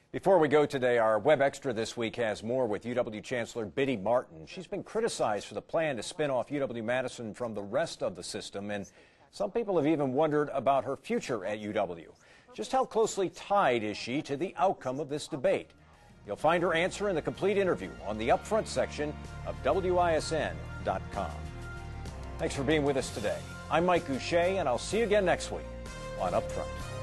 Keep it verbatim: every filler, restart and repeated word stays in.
Before we go today, our Web Extra this week has more with U W Chancellor Biddy Martin. She's been criticized for the plan to spin off U W-Madison from the rest of the system, and some people have even wondered about her future at U W. Just how closely tied is she to the outcome of this debate? You'll find her answer in the complete interview on the Upfront section of W I S N dot com. Thanks for being with us today. I'm Mike Goucher, and I'll see you again next week on Upfront.